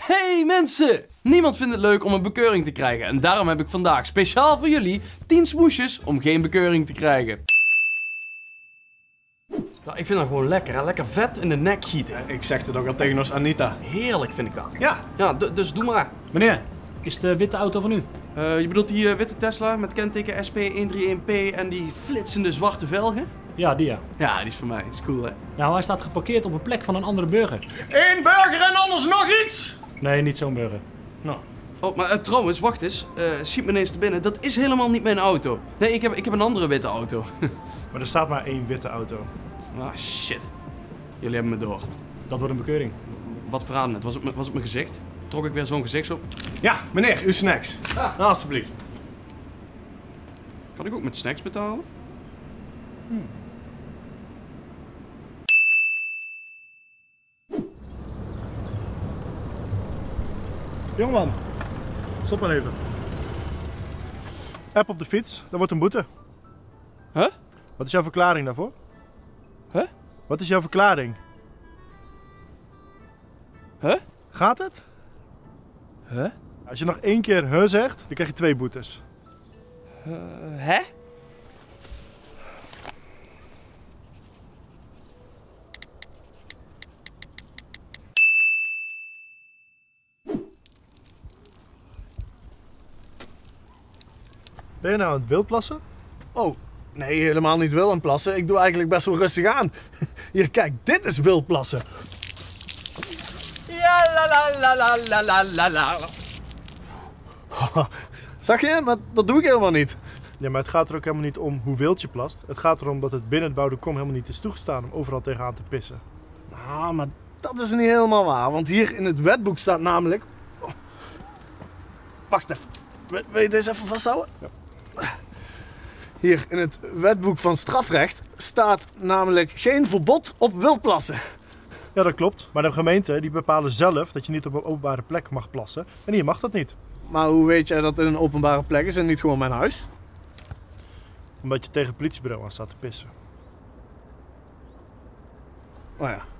Hey mensen! Niemand vindt het leuk om een bekeuring te krijgen en daarom heb ik vandaag speciaal voor jullie 10 smoesjes om geen bekeuring te krijgen. Nou, ik vind dat gewoon lekker, hè? Lekker vet in de nek gieten. Ik zeg het ook al tegen ons Anita. Heerlijk vind ik dat. Ja. Ja, dus doe maar. Meneer, is de witte auto van u? Je bedoelt die witte Tesla met kenteken SP131P en die flitsende zwarte velgen? Ja, die ja. Ja, die is voor mij. Die is cool, hè? Nou, hij staat geparkeerd op een plek van een andere burger. Eén burger en anders nog iets! Nee, niet zo'n burger. Nou. Oh, maar trouwens, wacht eens. Schiet me ineens te binnen. Dat is helemaal niet mijn auto. Nee, ik heb een andere witte auto. Maar er staat maar één witte auto. Ah, shit. Jullie hebben me door. Dat wordt een bekeuring. Wat verraden het? Was op mijn gezicht? Trok ik weer zo'n gezichtsop? Ja, meneer, uw snacks. Ah. Nou, alstublieft. Kan ik ook met snacks betalen? Jongeman, stop maar even. App op de fiets, dat wordt een boete. Huh? Wat is jouw verklaring daarvoor? Huh? Wat is jouw verklaring? Huh? Gaat het? Huh? Als je nog 1 keer huh zegt, dan krijg je 2 boetes. Hè? Ben je nou aan het wildplassen? Oh, nee, helemaal niet wildplassen. Ik doe eigenlijk best wel rustig aan. Hier, kijk, dit is wildplassen. Ja, la. Zag je? Maar dat doe ik helemaal niet. Ja, maar het gaat er ook helemaal niet om hoe wild je plast. Het gaat erom dat het binnen het bouwde kom helemaal niet is toegestaan om overal tegenaan te pissen. Nou, maar dat is niet helemaal waar. Want hier in het wetboek staat namelijk... Oh. Wacht even. Wil je deze even vasthouden? Ja. Hier in het wetboek van strafrecht staat namelijk geen verbod op wildplassen. Ja, dat klopt. Maar de gemeenten die bepalen zelf dat je niet op een openbare plek mag plassen. En hier mag dat niet. Maar hoe weet jij dat het een openbare plek is en niet gewoon mijn huis? Omdat je tegen het politiebureau aan staat te pissen. Oh ja.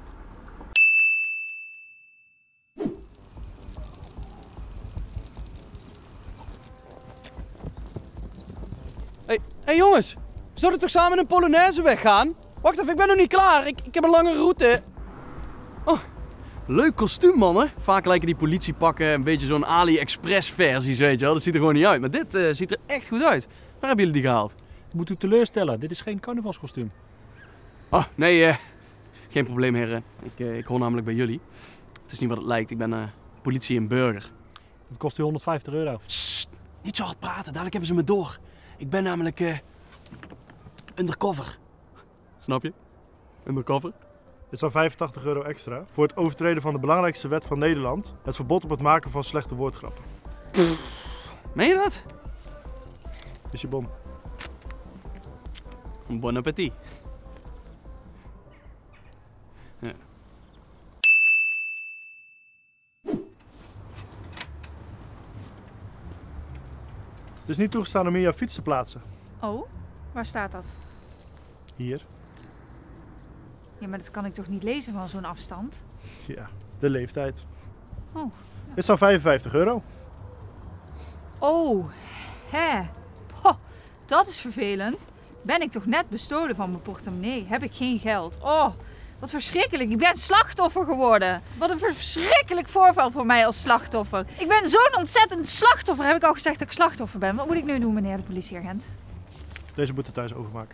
Hey jongens, we zouden toch samen een Polonaise weggaan? Wacht even, ik ben nog niet klaar. Ik heb een lange route. Oh, leuk kostuum, mannen. Vaak lijken die politiepakken een beetje zo'n AliExpress versies, weet je wel. Dat ziet er gewoon niet uit. Maar dit ziet er echt goed uit. Waar hebben jullie die gehaald? Ik moet u teleurstellen, dit is geen carnavalskostuum. Oh, nee, geen probleem, heren. Ik hoor namelijk bij jullie. Het is niet wat het lijkt. Ik ben politie en burger. Dat kost u €150. Sst, niet zo hard praten. Dadelijk hebben ze me door. Ik ben namelijk undercover. Snap je? Undercover. Dit is dan €85 extra voor het overtreden van de belangrijkste wet van Nederland. Het verbod op het maken van slechte woordgrappen. Meen je dat? Is je bon. Bon appétit. Ja. Het is niet toegestaan om hier jouw fiets te plaatsen. Oh, waar staat dat? Hier. Ja, maar dat kan ik toch niet lezen van zo'n afstand? Ja, de leeftijd. Oh. Dit is dan €55. Oh, hè. Poh, dat is vervelend. Ben ik toch net bestolen van mijn portemonnee? Heb ik geen geld? Oh, wat verschrikkelijk. Ik ben slachtoffer geworden. Wat een verschrikkelijk voorval voor mij als slachtoffer. Ik ben zo'n ontzettend slachtoffer. Heb ik al gezegd dat ik slachtoffer ben? Wat moet ik nu doen, meneer de politieagent? Deze moet je thuis overmaken.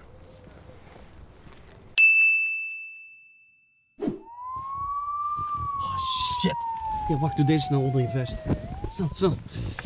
Oh, shit. Ja, wacht, doe deze snel onder je vest. Snel.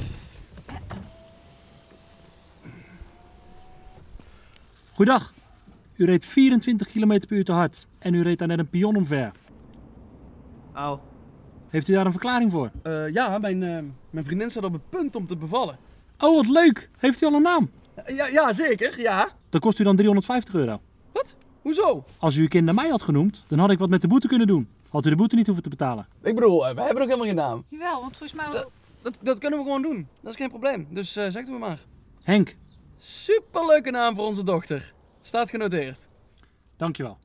Goeiedag. U reed 24 km per uur te hard en u reed daar net een pion omver. Au. Heeft u daar een verklaring voor? Ja, mijn vriendin staat op het punt om te bevallen. Oh, wat leuk. Heeft u al een naam? Ja, zeker, ja. Dan kost u dan €350. Wat? Hoezo? Als u uw kind naar mij had genoemd, dan had ik wat met de boete kunnen doen. Had u de boete niet hoeven te betalen. Ik bedoel, we hebben ook helemaal geen naam. Jawel, want volgens mij... Dat kunnen we gewoon doen. Dat is geen probleem. Dus zegt u maar. Henk, Superleuke naam voor onze dochter. Staat genoteerd. dankjewel.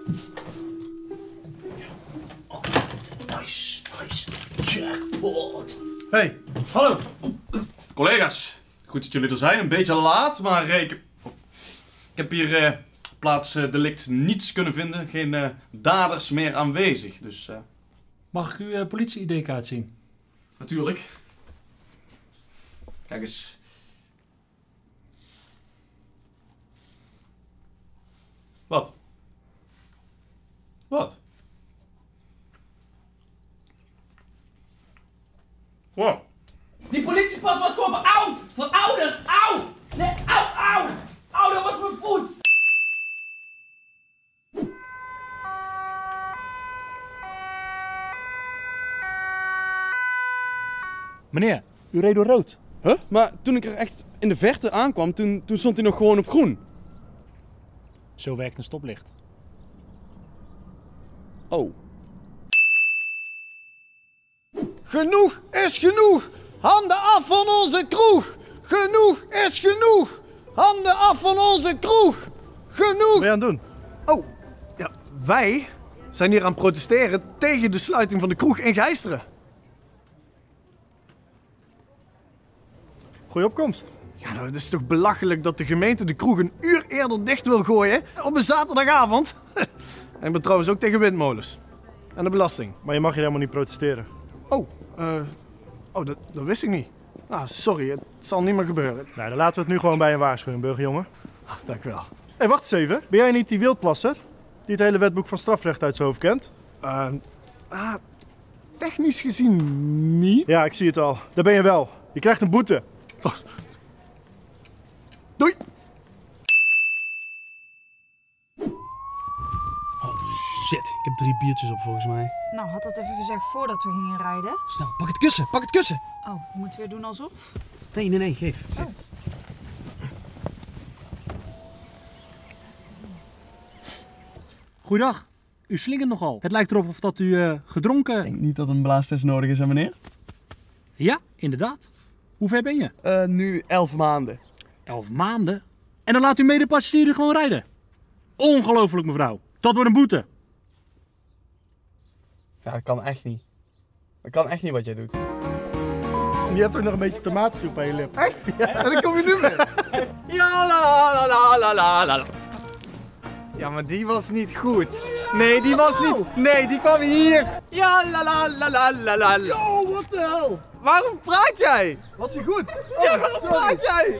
Nice. Jackpot. Hey. Hallo. Collega's, goed dat jullie er zijn. Een beetje laat, maar ik heb hier plaats delict niets kunnen vinden. Geen daders meer aanwezig, dus... Mag ik uw politie-ID-kaart zien? Natuurlijk. Kijk eens. Wat? Wat? Wat? Die politiepas was gewoon verouderd! Auw! Nee, auw! Auw, dat was mijn voet! Meneer, u reed door rood. Huh? Maar toen ik er echt in de verte aankwam, toen stond hij nog gewoon op groen. Zo werkt een stoplicht. Oh. Genoeg is genoeg. Handen af van onze kroeg. Genoeg is genoeg. Handen af van onze kroeg. Genoeg. Wat ben je aan het doen? Oh, ja, wij zijn hier aan het protesteren tegen de sluiting van de kroeg in Gijsteren. Goeie opkomst. Ja, nou, het is toch belachelijk dat de gemeente de kroeg een uur eerder dicht wil gooien op een zaterdagavond. En ik ben trouwens ook tegen windmolens. En de belasting. Maar je mag hier helemaal niet protesteren. Dat wist ik niet. Ah, sorry, het zal niet meer gebeuren. Nou, dan laten we het nu gewoon bij een waarschuwing, burgerjongen. Dank u wel. Hé, wacht eens even. Ben jij niet die wildplasser? Die het hele wetboek van strafrecht uit zijn hoofd kent? Technisch gezien niet. Ja, ik zie het al. Daar ben je wel. Je krijgt een boete. Doei! Shit, ik heb 3 biertjes op volgens mij. Nou, had dat even gezegd voordat we gingen rijden. Snel, pak het kussen, pak het kussen! Oh, we moeten weer doen alsof? Nee, geef. Oh. Goeiedag. U slingert nogal. Het lijkt erop of dat u gedronken... Ik denk niet dat een blaastest nodig is, hè meneer? Ja, inderdaad. Hoe ver ben je? Nu 11 maanden. 11 maanden? En dan laat uw medepassagier gewoon rijden? Ongelooflijk, mevrouw. Dat wordt een boete. Ja, dat kan echt niet. Dat kan echt niet wat jij doet. Je hebt toch nog een beetje tomatensoep aan je lip. Echt? Ja. En dan kom je nu mee. Ja, la. Ja, maar die was niet goed. Nee, die was niet. Nee, die kwam hier. Ja, la. Oh, what the hell? Waarom praat jij? Was hij goed? Ja, waarom praat jij?